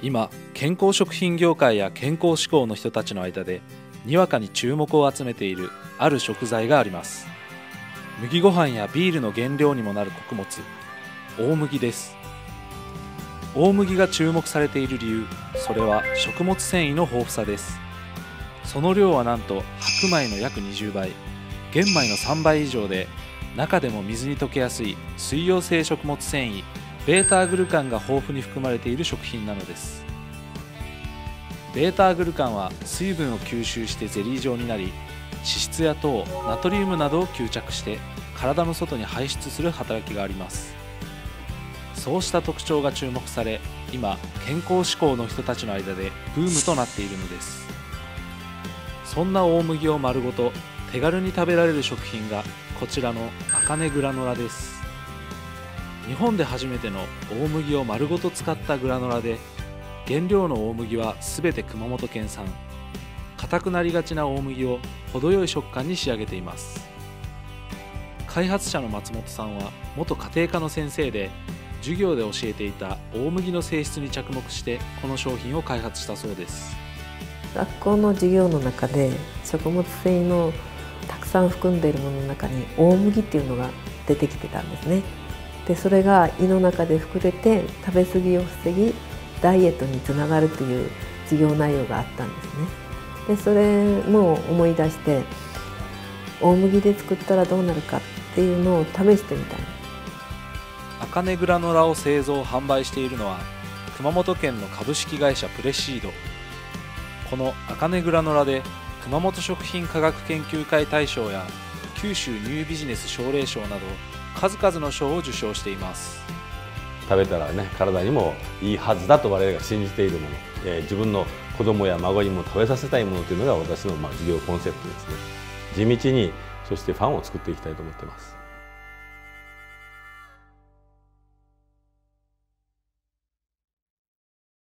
今、健康食品業界や健康志向の人たちの間でにわかに注目を集めているある食材があります。麦ご飯やビールの原料にもなる穀物、大麦です。大麦が注目されている理由、それは食物繊維の豊富さです。その量はなんと白米の約20倍、玄米の3倍以上で、中でも水に溶けやすい水溶性食物繊維ベータグルカンが豊富に含まれている食品なのです。ベータグルカンは水分を吸収してゼリー状になり、脂質や糖、ナトリウムなどを吸着して体の外に排出する働きがあります。そうした特徴が注目され、今健康志向の人たちの間でブームとなっているのです。そんな大麦を丸ごと手軽に食べられる食品がこちらのあかねグラノラです。日本で初めての大麦を丸ごと使ったグラノラで、原料の大麦はすべて熊本県産。硬くなりがちな大麦を程よい食感に仕上げています。開発者の松本さんは元家庭科の先生で、授業で教えていた大麦の性質に着目してこの商品を開発したそうです。 学校の授業の中で食物繊維のたくさん含んでいるものの中に大麦っていうのが出てきてたんですね。でそれが胃の中で膨れて食べ過ぎを防ぎダイエットにつながるという授業内容があったんですね。でそれも思い出して、大麦で作ったらどうなるかっていうのを試してみたい。 あかねグラノラを製造販売しているのは熊本県の株式会社プレシード。このあかねグラノラで熊本食品科学研究会大賞や九州ニュービジネス奨励賞など数々の賞を受賞しています。 食べたらね、体にもいいはずだと我々が信じているもの、自分の子供や孫にも食べさせたいものというのが私の事業コンセプトですね。地道に、そしてファンを作っていきたいと思っています。